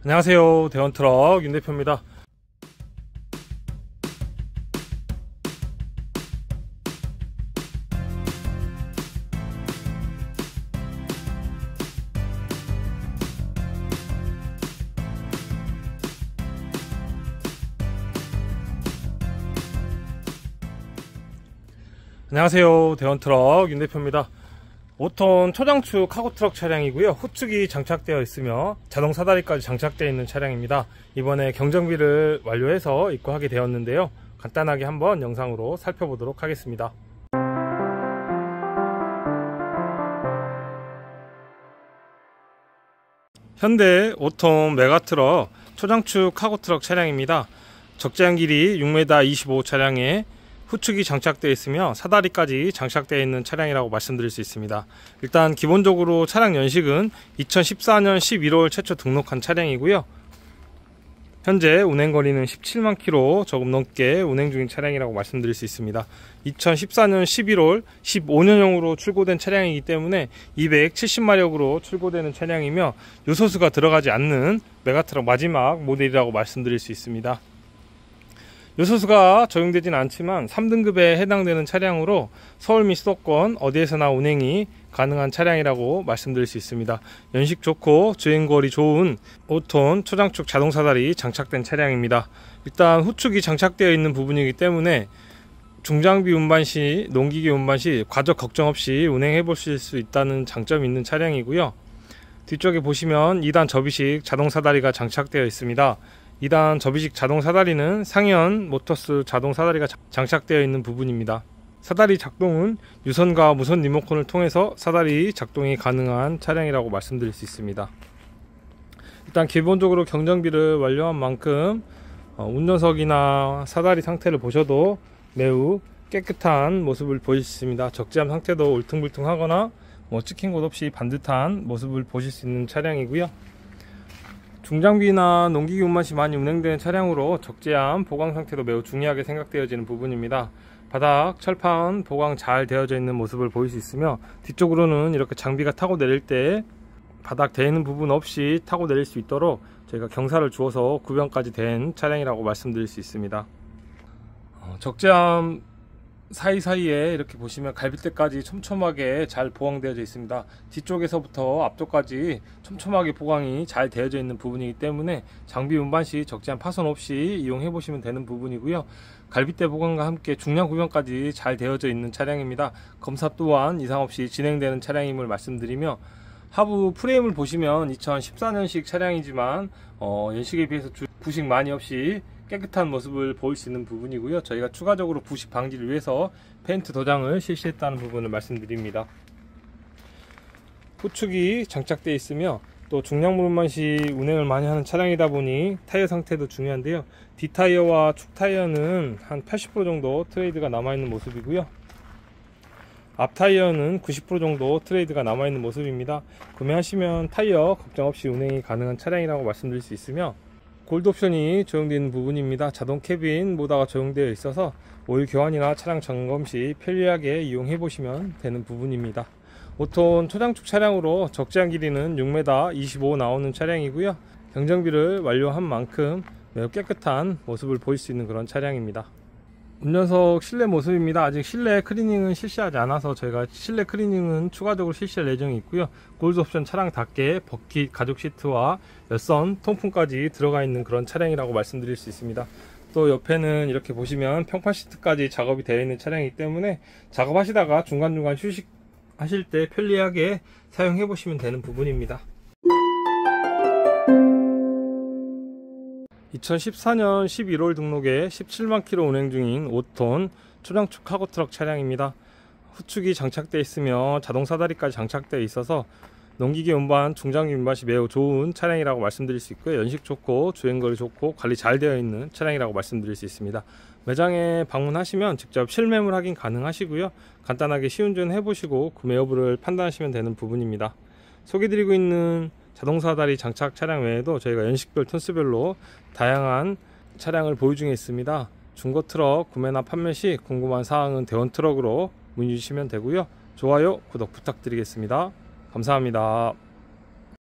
안녕하세요, 대원트럭 윤 대표입니다. 안녕하세요, 대원트럭 윤 대표입니다. 5톤 초장축 카고트럭 차량이고요. 후축이 장착되어 있으며 자동 사다리까지 장착되어 있는 차량입니다. 이번에 경정비를 완료해서 입고하게 되었는데요. 간단하게 한번 영상으로 살펴보도록 하겠습니다. 현대 5톤 메가트럭 초장축 카고트럭 차량입니다. 적재한 길이 6m 25 차량에 후축이 장착되어 있으며 사다리까지 장착되어 있는 차량이라고 말씀드릴 수 있습니다. 일단 기본적으로 차량 연식은 2014년 11월 최초 등록한 차량이고요. 현재 운행거리는 17만 km 조금 넘게 운행 중인 차량이라고 말씀드릴 수 있습니다. 2014년 11월 15년형으로 출고된 차량이기 때문에 270마력으로 출고되는 차량이며 요소수가 들어가지 않는 메가트럭 마지막 모델이라고 말씀드릴 수 있습니다. 요소수가 적용되진 않지만 3등급에 해당되는 차량으로 서울 및 수도권 어디에서나 운행이 가능한 차량이라고 말씀드릴 수 있습니다. 연식 좋고 주행거리 좋은 5톤 초장축 자동사다리 장착된 차량입니다. 일단 후축이 장착되어 있는 부분이기 때문에 중장비 운반 시, 농기계 운반 시 과적 걱정 없이 운행해 보실 수 있다는 장점이 있는 차량이고요. 뒤쪽에 보시면 2단 접이식 자동사다리가 장착되어 있습니다. 2단 접이식 자동사다리는 상현 모터스 자동사다리가 장착되어 있는 부분입니다. 사다리 작동은 유선과 무선 리모컨을 통해서 사다리 작동이 가능한 차량이라고 말씀드릴 수 있습니다. 일단 기본적으로 경정비를 완료한 만큼 운전석이나 사다리 상태를 보셔도 매우 깨끗한 모습을 보실 수 있습니다. 적재함 상태도 울퉁불퉁하거나 찍힌 곳 없이 반듯한 모습을 보실 수 있는 차량이고요. 중장비나 농기계 운반 시 많이 운행되는 차량으로 적재함 보강 상태도 매우 중요하게 생각되어지는 부분입니다. 바닥 철판 보강 잘 되어져 있는 모습을 보일 수 있으며 뒤쪽으로는 이렇게 장비가 타고 내릴 때 바닥 대는 부분 없이 타고 내릴 수 있도록 저희가 경사를 주어서 구변까지 된 차량이라고 말씀드릴 수 있습니다. 적재함 사이사이에 이렇게 보시면 갈빗대까지 촘촘하게 잘 보강되어져 있습니다. 뒤쪽에서부터 앞쪽까지 촘촘하게 보강이 잘 되어져 있는 부분이기 때문에 장비 운반 시 적재함 파손 없이 이용해 보시면 되는 부분이고요. 갈빗대 보강과 함께 중량 구변까지 잘 되어져 있는 차량입니다. 검사 또한 이상 없이 진행되는 차량임을 말씀드리며 하부 프레임을 보시면 2014년식 차량이지만 연식에 비해서 부식 많이 없이 깨끗한 모습을 보일 수 있는 부분이고요. 저희가 추가적으로 부식 방지를 위해서 페인트 도장을 실시했다는 부분을 말씀드립니다. 후축이 장착되어 있으며 또 중량물 운반 시 운행을 많이 하는 차량이다 보니 타이어 상태도 중요한데요. 뒷타이어와 축타이어는 한 80% 정도 트레이드가 남아있는 모습이고요. 앞타이어는 90% 정도 트레이드가 남아있는 모습입니다. 구매하시면 타이어 걱정 없이 운행이 가능한 차량이라고 말씀드릴 수 있으며 골드 옵션이 적용되어 있는 부분입니다. 자동 캐빈 모드가 적용되어 있어서 오일 교환이나 차량 점검 시 편리하게 이용해 보시면 되는 부분입니다. 5톤 초장축 차량으로 적재한 길이는 6m 25 나오는 차량이고요. 경정비를 완료한 만큼 매우 깨끗한 모습을 보일 수 있는 그런 차량입니다. 운전석 실내 모습입니다. 아직 실내 클리닝은 실시하지 않아서 저희가 실내 클리닝은 추가적으로 실시할 예정이 있고요. 골드 옵션 차량답게 버킷 가죽 시트와 열선 통풍까지 들어가 있는 그런 차량이라고 말씀드릴 수 있습니다. 또 옆에는 이렇게 보시면 평판 시트까지 작업이 되어 있는 차량이기 때문에 작업하시다가 중간중간 휴식하실 때 편리하게 사용해 보시면 되는 부분입니다. 2014년 11월 등록에 17만 km 운행 중인 5톤 초장축 카고트럭 차량입니다. 후축이 장착되어 있으며 자동사다리까지 장착되어 있어서 농기계 운반, 중장비 운반 시 매우 좋은 차량이라고 말씀드릴 수 있고요. 연식 좋고 주행거리 좋고 관리 잘 되어 있는 차량이라고 말씀드릴 수 있습니다. 매장에 방문하시면 직접 실매물 확인 가능하시고요. 간단하게 시운전 해보시고 구매 여부를 판단하시면 되는 부분입니다. 소개드리고 있는 자동사다리 장착 차량 외에도 저희가 연식별 톤수별로 다양한 차량을 보유 중에 있습니다. 중고 트럭 구매나 판매 시 궁금한 사항은 대원트럭으로 문의 주시면 되고요. 좋아요, 구독 부탁드리겠습니다. 감사합니다.